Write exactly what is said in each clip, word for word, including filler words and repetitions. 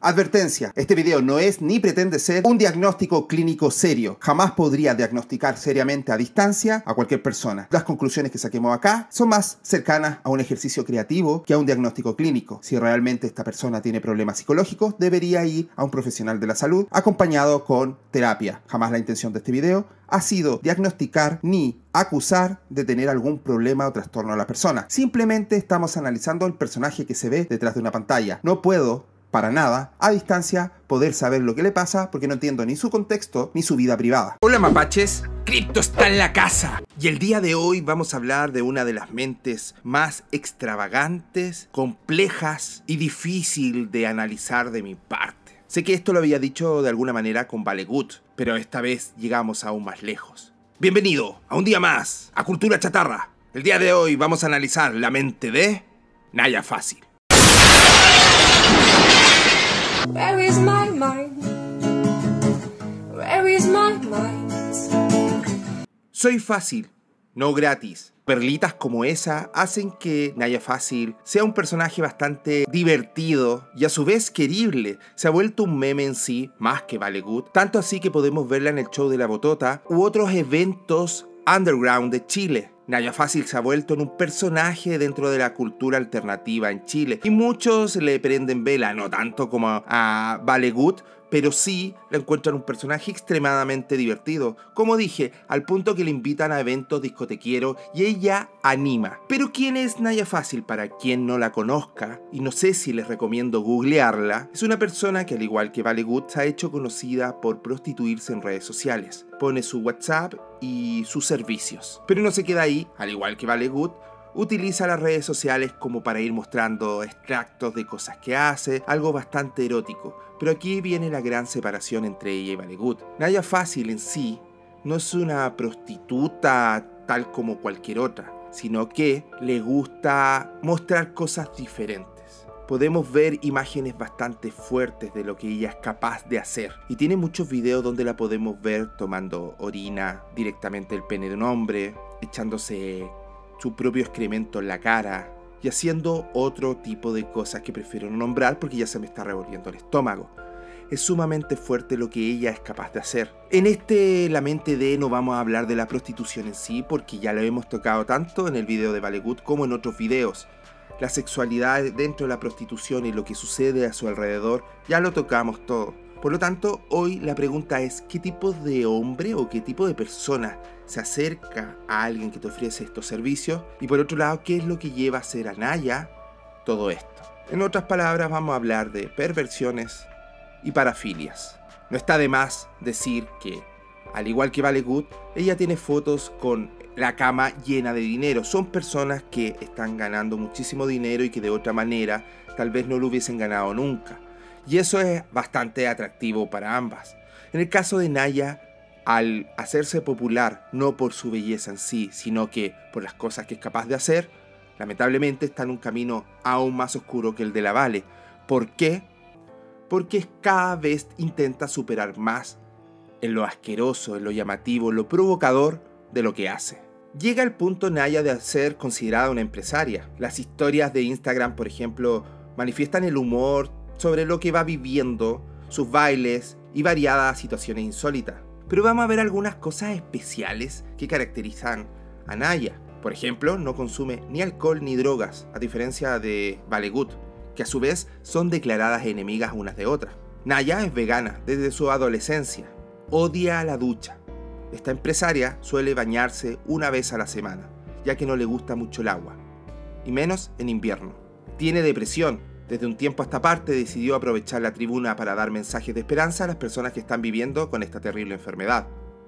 Advertencia, este video no es ni pretende ser un diagnóstico clínico serio. Jamás podría diagnosticar seriamente a distancia a cualquier persona. Las conclusiones que saquemos acá son más cercanas a un ejercicio creativo que a un diagnóstico clínico. Si realmente esta persona tiene problemas psicológicos, debería ir a un profesional de la salud acompañado con terapia. Jamás la intención de este video ha sido diagnosticar ni acusar de tener algún problema o trastorno a la persona. Simplemente estamos analizando el personaje que se ve detrás de una pantalla. No puedo para nada, a distancia, poder saber lo que le pasa porque no entiendo ni su contexto ni su vida privada. Hola mapaches, Crypto está en la casa. Y el día de hoy vamos a hablar de una de las mentes más extravagantes, complejas y difícil de analizar de mi parte. Sé que esto lo había dicho de alguna manera con Vale Good, pero esta vez llegamos aún más lejos. Bienvenido a un día más a Cultura Chatarra. El día de hoy vamos a analizar la mente de Naya Fácil. Where is my mind? Where is my mind? Soy fácil, no gratis. Perlitas como esa hacen que Naya Fácil sea un personaje bastante divertido y a su vez querible. Se ha vuelto un meme en sí, más que Vale Good. Tanto así que podemos verla en el show de la Botota u otros eventos underground de Chile. Naya Fácil se ha vuelto en un personaje dentro de la cultura alternativa en Chile y muchos le prenden vela, no tanto como a Vale Good, pero sí le encuentran un personaje extremadamente divertido. Como dije, al punto que le invitan a eventos discotequeros y ella anima. Pero ¿quién es Naya Fácil? Para quien no la conozca, y no sé si les recomiendo googlearla, es una persona que al igual que Vale Good se ha hecho conocida por prostituirse en redes sociales. Pone su WhatsApp y sus servicios. Pero no se queda ahí, al igual que Vale Good, utiliza las redes sociales como para ir mostrando extractos de cosas que hace, algo bastante erótico. Pero aquí viene la gran separación entre ella y Vale Good. Naya Fácil en sí no es una prostituta tal como cualquier otra, sino que le gusta mostrar cosas diferentes. Podemos ver imágenes bastante fuertes de lo que ella es capaz de hacer. Y tiene muchos videos donde la podemos ver tomando orina directamente del pene de un hombre, echándose su propio excremento en la cara y haciendo otro tipo de cosas que prefiero no nombrar porque ya se me está revolviendo el estómago. Es sumamente fuerte lo que ella es capaz de hacer. En este La Mente de no vamos a hablar de la prostitución en sí porque ya lo hemos tocado tanto en el video de Vale Good como en otros videos. La sexualidad dentro de la prostitución y lo que sucede a su alrededor ya lo tocamos todo. Por lo tanto, hoy la pregunta es ¿qué tipo de hombre o qué tipo de persona se acerca a alguien que te ofrece estos servicios? Y por otro lado, ¿qué es lo que lleva a hacer a Naya todo esto? En otras palabras, vamos a hablar de perversiones y parafilias. No está de más decir que, al igual que Vale Good, ella tiene fotos con la cama llena de dinero. Son personas que están ganando muchísimo dinero y que de otra manera tal vez no lo hubiesen ganado nunca. Y eso es bastante atractivo para ambas. En el caso de Naya, al hacerse popular no por su belleza en sí, sino que por las cosas que es capaz de hacer, lamentablemente está en un camino aún más oscuro que el de la Vale. ¿Por qué? Porque cada vez intenta superar más en lo asqueroso, en lo llamativo, en lo provocador de lo que hace. Llega al punto Naya de ser considerada una empresaria. Las historias de Instagram, por ejemplo, manifiestan el humor sobre lo que va viviendo, sus bailes y variadas situaciones insólitas. Pero vamos a ver algunas cosas especiales que caracterizan a Naya. Por ejemplo, no consume ni alcohol ni drogas, a diferencia de Vale Good, que a su vez son declaradas enemigas unas de otras. Naya es vegana desde su adolescencia, odia la ducha. Esta empresaria suele bañarse una vez a la semana, ya que no le gusta mucho el agua, y menos en invierno. Tiene depresión. Desde un tiempo a esta parte decidió aprovechar la tribuna para dar mensajes de esperanza a las personas que están viviendo con esta terrible enfermedad.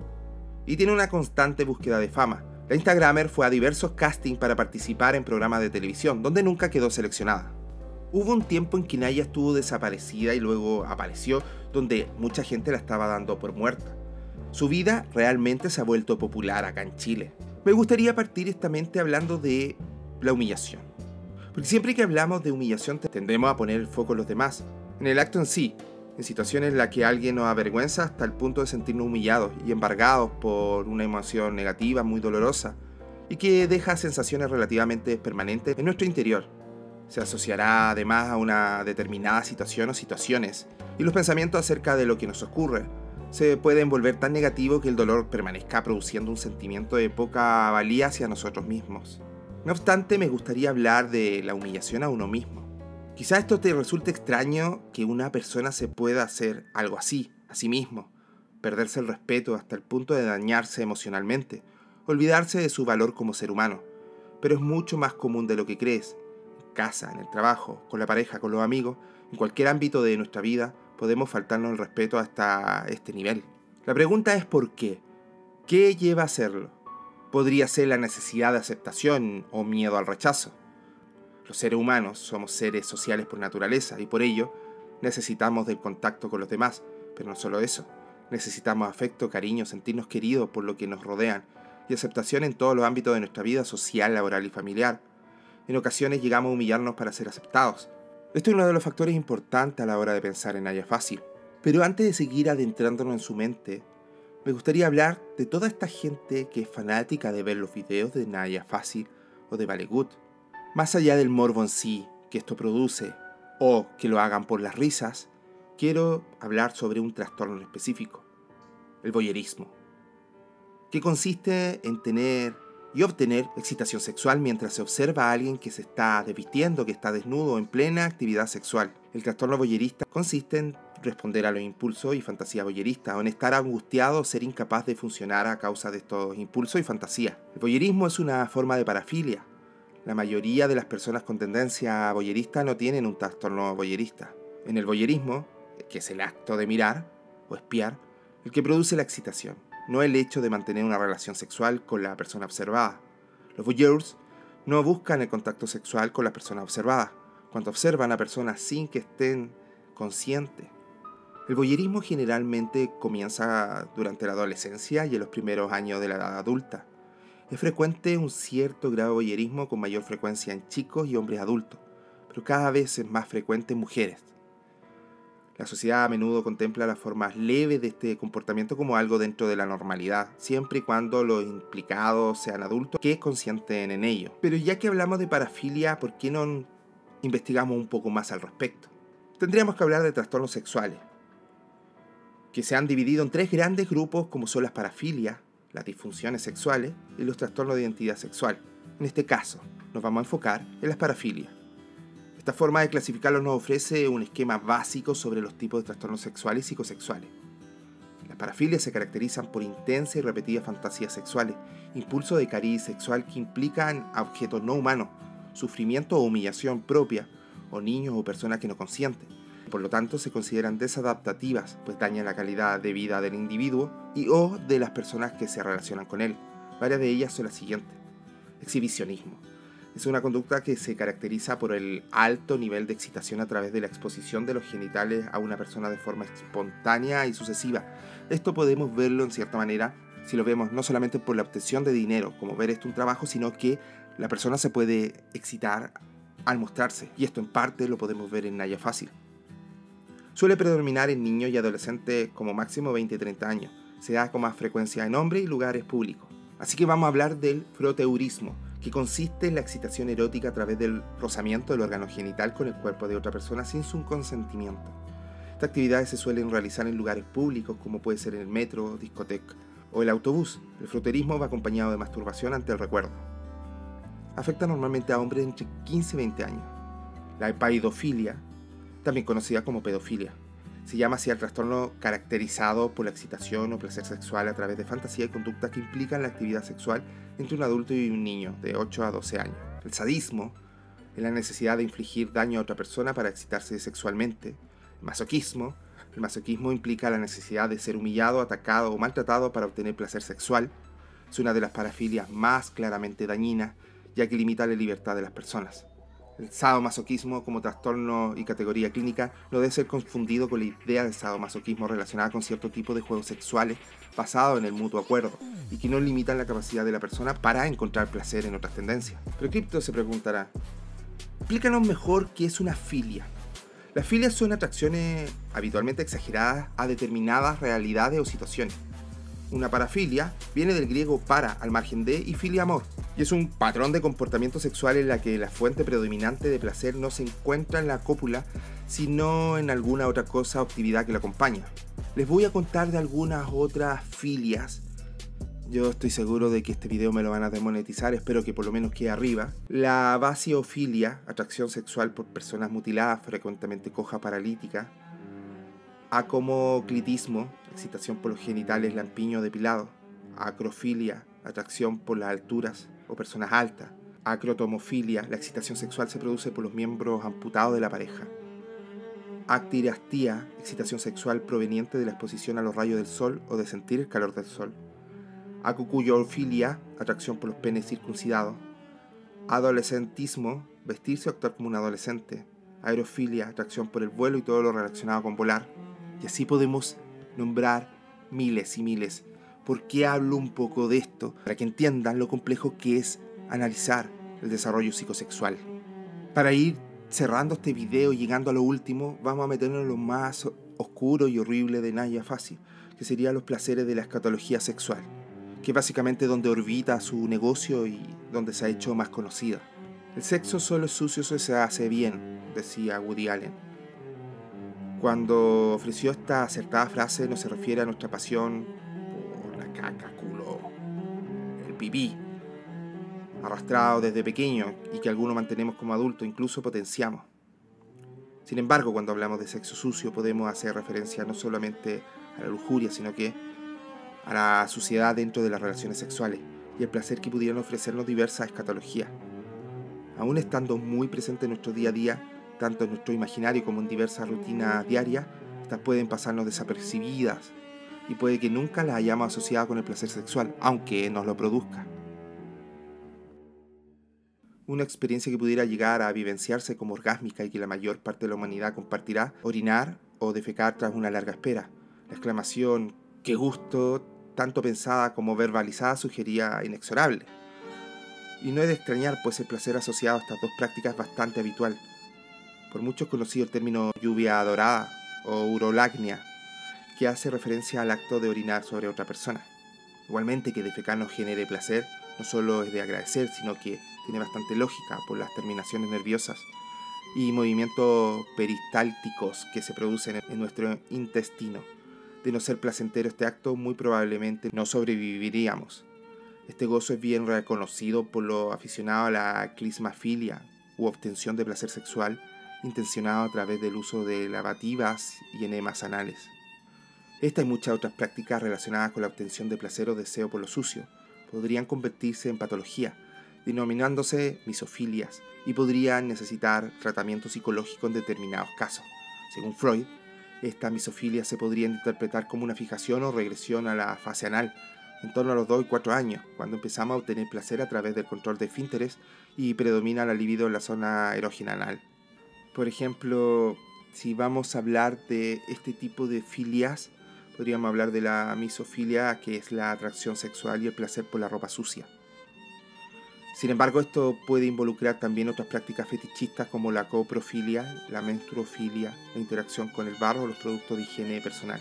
Y tiene una constante búsqueda de fama. La Instagramer fue a diversos castings para participar en programas de televisión, donde nunca quedó seleccionada. Hubo un tiempo en que Naya estuvo desaparecida y luego apareció, donde mucha gente la estaba dando por muerta. Su vida realmente se ha vuelto popular acá en Chile. Me gustaría partir esta mente hablando de la humillación. Porque siempre que hablamos de humillación tendemos a poner el foco en los demás, en el acto en sí, en situaciones en las que alguien nos avergüenza hasta el punto de sentirnos humillados y embargados por una emoción negativa muy dolorosa y que deja sensaciones relativamente permanentes en nuestro interior. Se asociará además a una determinada situación o situaciones, y los pensamientos acerca de lo que nos ocurre se pueden volver tan negativos que el dolor permanezca produciendo un sentimiento de poca valía hacia nosotros mismos. No obstante, me gustaría hablar de la humillación a uno mismo. Quizá esto te resulte extraño, que una persona se pueda hacer algo así, a sí mismo, perderse el respeto hasta el punto de dañarse emocionalmente, olvidarse de su valor como ser humano, pero es mucho más común de lo que crees. En casa, en el trabajo, con la pareja, con los amigos, en cualquier ámbito de nuestra vida, podemos faltarnos el respeto hasta este nivel. La pregunta es ¿por qué? ¿Qué lleva a hacerlo? Podría ser la necesidad de aceptación o miedo al rechazo. Los seres humanos somos seres sociales por naturaleza y por ello necesitamos del contacto con los demás, pero no solo eso. Necesitamos afecto, cariño, sentirnos queridos por lo que nos rodean y aceptación en todos los ámbitos de nuestra vida social, laboral y familiar. En ocasiones llegamos a humillarnos para ser aceptados. Esto es uno de los factores importantes a la hora de pensar en Naya Fácil. Pero antes de seguir adentrándonos en su mente, me gustaría hablar de toda esta gente que es fanática de ver los videos de Naya Fácil o de Vale Good. Más allá del morbo en sí que esto produce, o que lo hagan por las risas, quiero hablar sobre un trastorno específico, el voyeurismo, que consiste en tener y obtener excitación sexual mientras se observa a alguien que se está desvistiendo, que está desnudo en plena actividad sexual. El trastorno voyeurista consiste en responder a los impulsos y fantasías voyeuristas, o en estar angustiado o ser incapaz de funcionar a causa de estos impulsos y fantasías. El voyeurismo es una forma de parafilia. La mayoría de las personas con tendencia voyerista no tienen un trastorno voyerista. En el voyerismo, que es el acto de mirar o espiar, el que produce la excitación, no el hecho de mantener una relación sexual con la persona observada. Los voyeurs no buscan el contacto sexual con la persona observada, cuando observan a personas sin que estén conscientes. El voyerismo generalmente comienza durante la adolescencia y en los primeros años de la edad adulta. Es frecuente un cierto grado de voyeurismo con mayor frecuencia en chicos y hombres adultos, pero cada vez es más frecuente en mujeres. La sociedad a menudo contempla las formas leves de este comportamiento como algo dentro de la normalidad, siempre y cuando los implicados sean adultos que consienten en ello. Pero ya que hablamos de parafilia, ¿por qué no investigamos un poco más al respecto? Tendríamos que hablar de trastornos sexuales, que se han dividido en tres grandes grupos como son las parafilias, las disfunciones sexuales y los trastornos de identidad sexual. En este caso, nos vamos a enfocar en las parafilias. Esta forma de clasificarlos nos ofrece un esquema básico sobre los tipos de trastornos sexuales y psicosexuales. Las parafilias se caracterizan por intensas y repetidas fantasías sexuales, impulso de cariz sexual que implican a objetos no humanos, sufrimiento o humillación propia, o niños o personas que no consienten. Por lo tanto, se consideran desadaptativas, pues dañan la calidad de vida del individuo y o de las personas que se relacionan con él. Varias de ellas son las siguientes. Exhibicionismo. Es una conducta que se caracteriza por el alto nivel de excitación a través de la exposición de los genitales a una persona de forma espontánea y sucesiva. Esto podemos verlo en cierta manera si lo vemos no solamente por la obtención de dinero, como ver esto un trabajo, sino que la persona se puede excitar al mostrarse, y esto en parte lo podemos ver en Naya Fácil. Suele predominar en niños y adolescentes como máximo veinte a treinta años. Se da con más frecuencia en hombres y lugares públicos. Así que vamos a hablar del froteurismo, que consiste en la excitación erótica a través del rozamiento del órgano genital con el cuerpo de otra persona sin su consentimiento. Estas actividades se suelen realizar en lugares públicos como puede ser el metro, discoteca o el autobús. El froterismo va acompañado de masturbación ante el recuerdo. Afecta normalmente a hombres entre quince y veinte años. La epaidofilia, también conocida como pedofilia, se llama así al trastorno caracterizado por la excitación o placer sexual a través de fantasía y conductas que implican la actividad sexual entre un adulto y un niño de ocho a doce años. El sadismo es la necesidad de infligir daño a otra persona para excitarse sexualmente. El masoquismo. El masoquismo implica la necesidad de ser humillado, atacado o maltratado para obtener placer sexual. Es una de las parafilias más claramente dañinas, ya que limita la libertad de las personas. El sadomasoquismo como trastorno y categoría clínica no debe ser confundido con la idea de sadomasoquismo relacionada con cierto tipo de juegos sexuales basados en el mutuo acuerdo y que no limitan la capacidad de la persona para encontrar placer en otras tendencias. Pero Crypto se preguntará, explícanos mejor qué es una filia. Las filias son atracciones habitualmente exageradas a determinadas realidades o situaciones. Una parafilia viene del griego para, al margen de, y filia, amor. Y es un patrón de comportamiento sexual en la que la fuente predominante de placer no se encuentra en la cópula, sino en alguna otra cosa o actividad que la acompaña. Les voy a contar de algunas otras filias. Yo estoy seguro de que este video me lo van a desmonetizar, espero que por lo menos quede arriba. La basiofilia, atracción sexual por personas mutiladas, frecuentemente coja paralítica. Acomoclitismo, excitación por los genitales, lampiño depilado. Acrofilia, atracción por las alturas o personas altas. Acrotomofilia, la excitación sexual se produce por los miembros amputados de la pareja. Actirastía, excitación sexual proveniente de la exposición a los rayos del sol o de sentir el calor del sol. Acucuyofilia, atracción por los penes circuncidados. Adolescentismo, vestirse o actuar como un adolescente. Aerofilia, atracción por el vuelo y todo lo relacionado con volar. Y así podemos nombrar miles y miles. ¿Por qué hablo un poco de esto? Para que entiendan lo complejo que es analizar el desarrollo psicosexual. Para ir cerrando este video y llegando a lo último, vamos a meternos en lo más oscuro y horrible de Naya Fácil, que serían los placeres de la escatología sexual, que es básicamente donde orbita su negocio y donde se ha hecho más conocida. El sexo solo es sucio si se hace bien, decía Woody Allen. Cuando ofreció esta acertada frase no se refiere a nuestra pasión por la caca, culo, el pipí, arrastrado desde pequeño y que algunos mantenemos como adultos, incluso potenciamos. Sin embargo, cuando hablamos de sexo sucio podemos hacer referencia no solamente a la lujuria, sino que a la suciedad dentro de las relaciones sexuales y el placer que pudieran ofrecernos diversas escatologías. Aún estando muy presente en nuestro día a día, tanto en nuestro imaginario como en diversas rutinas diarias, estas pueden pasarnos desapercibidas y puede que nunca las hayamos asociado con el placer sexual, aunque nos lo produzca. Una experiencia que pudiera llegar a vivenciarse como orgásmica y que la mayor parte de la humanidad compartirá: orinar o defecar tras una larga espera. La exclamación "qué gusto", tanto pensada como verbalizada, sugería inexorable. Y no es de extrañar, pues el placer asociado a estas dos prácticas es bastante habitual. Por muchos conocido el término lluvia dorada o urolagnia, que hace referencia al acto de orinar sobre otra persona. Igualmente, que defecar nos genere placer no solo es de agradecer, sino que tiene bastante lógica por las terminaciones nerviosas y movimientos peristálticos que se producen en nuestro intestino. De no ser placentero este acto, muy probablemente no sobreviviríamos. Este gozo es bien reconocido por los aficionados a la clismafilia u obtención de placer sexual intencionado a través del uso de lavativas y enemas anales. Esta y muchas otras prácticas relacionadas con la obtención de placer o deseo por lo sucio podrían convertirse en patología, denominándose misofilias, y podrían necesitar tratamiento psicológico en determinados casos. Según Freud, esta misofilia se podría interpretar como una fijación o regresión a la fase anal, en torno a los dos y cuatro años, cuando empezamos a obtener placer a través del control de esfínteres y predomina la libido en la zona erógena anal. Por ejemplo, si vamos a hablar de este tipo de filias, podríamos hablar de la misofilia, que es la atracción sexual y el placer por la ropa sucia. Sin embargo, esto puede involucrar también otras prácticas fetichistas como la coprofilia, la menstruofilia, la interacción con el barro o los productos de higiene personal.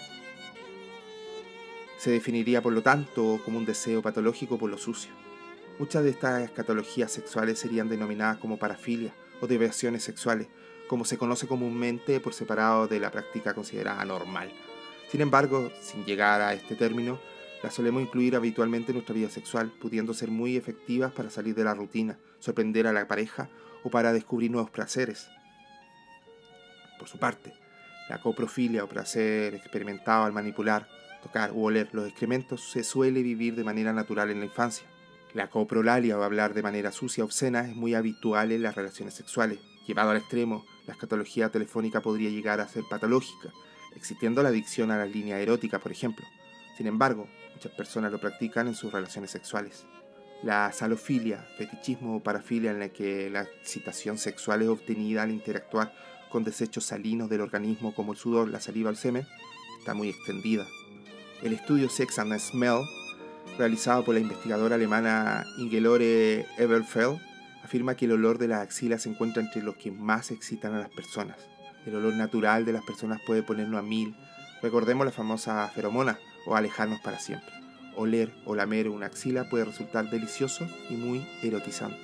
Se definiría, por lo tanto, como un deseo patológico por lo sucio. Muchas de estas escatologías sexuales serían denominadas como parafilia o deviaciones sexuales, como se conoce comúnmente, por separado de la práctica considerada normal. Sin embargo, sin llegar a este término, las solemos incluir habitualmente en nuestra vida sexual, pudiendo ser muy efectivas para salir de la rutina, sorprender a la pareja o para descubrir nuevos placeres. Por su parte, la coprofilia o placer experimentado al manipular, tocar u oler los excrementos se suele vivir de manera natural en la infancia. La coprolalia o hablar de manera sucia o obscena es muy habitual en las relaciones sexuales. Llevado al extremo, la escatología telefónica podría llegar a ser patológica, existiendo la adicción a las líneas eróticas, por ejemplo. Sin embargo, muchas personas lo practican en sus relaciones sexuales. La salofilia, fetichismo o parafilia en la que la excitación sexual es obtenida al interactuar con desechos salinos del organismo como el sudor, la saliva o el semen, está muy extendida. El estudio Sex and Smell, realizado por la investigadora alemana Ingelore Eberfeld, afirma que el olor de las axilas se encuentra entre los que más excitan a las personas. El olor natural de las personas puede ponernos a mil, recordemos la famosa feromona, o alejarnos para siempre. oler o lamer una axila puede resultar delicioso y muy erotizante.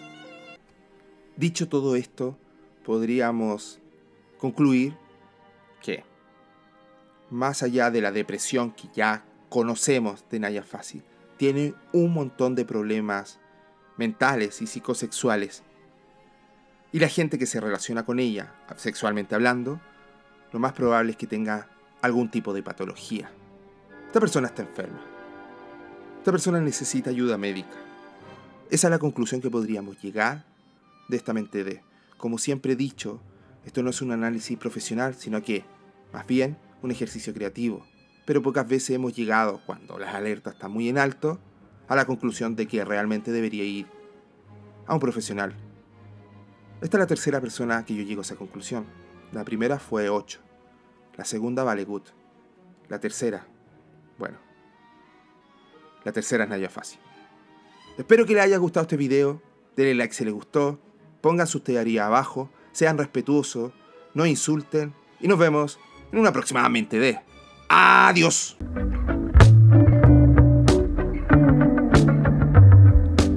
Dicho todo esto, podríamos concluir que, más allá de la depresión que ya conocemos de Naya Fácil, tiene un montón de problemas mentales y psicosexuales. Y la gente que se relaciona con ella, sexualmente hablando, lo más probable es que tenga algún tipo de patología. Esta persona está enferma. Esta persona necesita ayuda médica. Esa es la conclusión que podríamos llegar de esta mente de. Como siempre he dicho, esto no es un análisis profesional, sino que, más bien, un ejercicio creativo. Pero pocas veces hemos llegado, cuando las alertas están muy en alto, a la conclusión de que realmente debería ir a un profesional. Esta es la tercera persona que yo llego a esa conclusión. La primera fue ocho. La segunda vale good. La tercera, bueno, la tercera es Naya Fácil. Espero que les haya gustado este video. Denle like si les gustó. Pongan sus teorías abajo. Sean respetuosos. No insulten. Y nos vemos en una aproximadamente de. ¡Adiós!